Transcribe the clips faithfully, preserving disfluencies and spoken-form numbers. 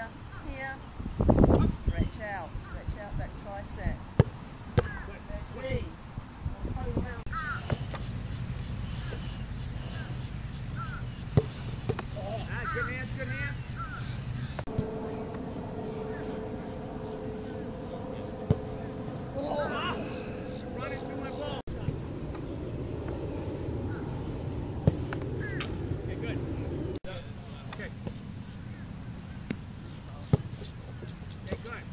here, here. Stretch out, stretch out that tricep. Three. Ah, good hands, good hands. Ah, running through my ball. Okay, good. Okay. Okay, good.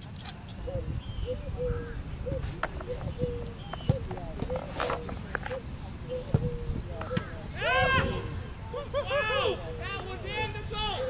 Yeah! Wow! That was in the goal!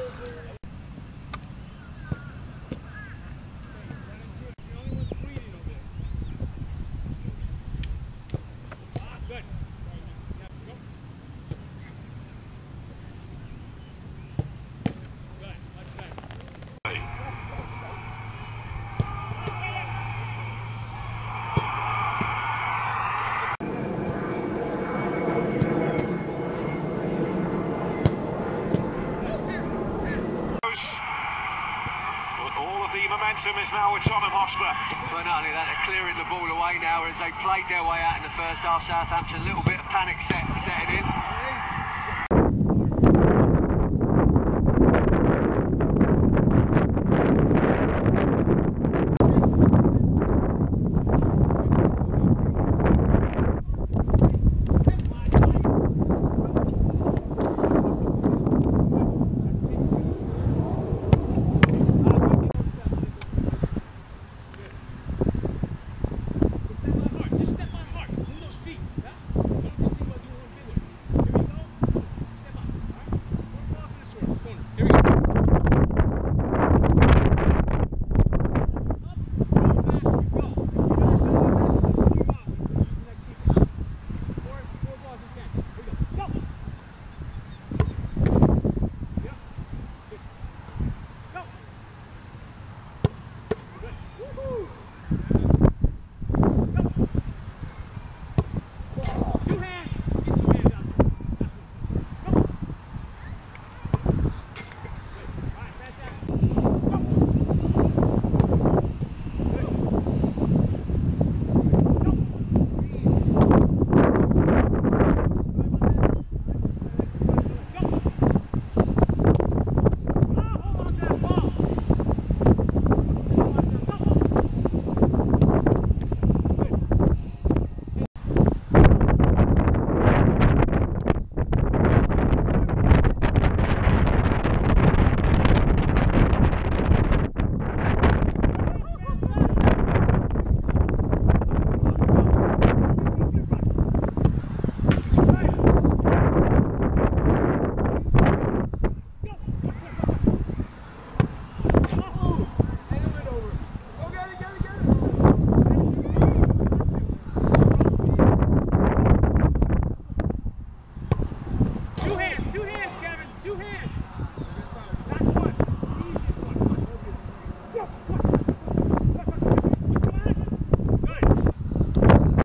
All of the momentum is now with Tottenham Hotspur. Well, not only that, they're clearing the ball away now as they played their way out in the first half. Southampton, a little bit of panic set, setting in.